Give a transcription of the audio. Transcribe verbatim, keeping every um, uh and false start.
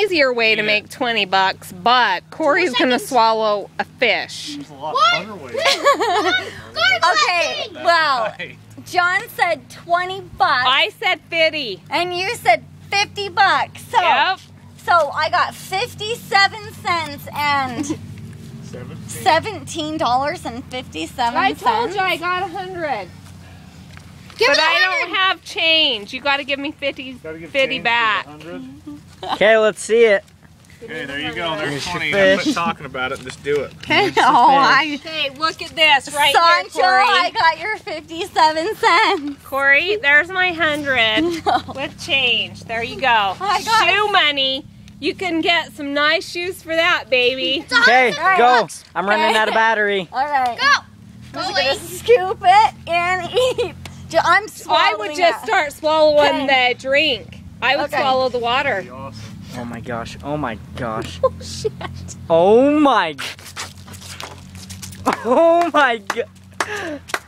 easier way to Yeah. make twenty bucks, but Corey's gonna swallow a fish. There's a lot What? of butter weight. Okay, well, Hey, John said twenty bucks, I said fifty. and you said fifty bucks. So, Yep. so I got fifty-seven cents and seventeen. seventeen dollars and fifty-seven I cents. told you I got a hundred. Give But me the I hundred. don't have change. You gotta give me fifty, Gotta give fifty change back. for the hundred. Okay, let's see it. Okay, there you go. There's Here's your twenty. fish. Quit talking about it and just do it. Okay, oh, I, Okay, look at this right Sancho, here, Corey. I got your fifty-seven cents. Corey, there's my hundred with change. There you go. I got Shoe money. You can get some nice shoes for that, baby. Okay, Alright, go. look. I'm running out of battery. All right. Go. I'm Go, just gonna Lee. scoop it and eat. Jo- I'm swallowing I would just it. start swallowing Okay. the drink. I would Okay. swallow the water. Be awesome. Oh my gosh. Oh my gosh. Oh shit. Oh my. Oh my god.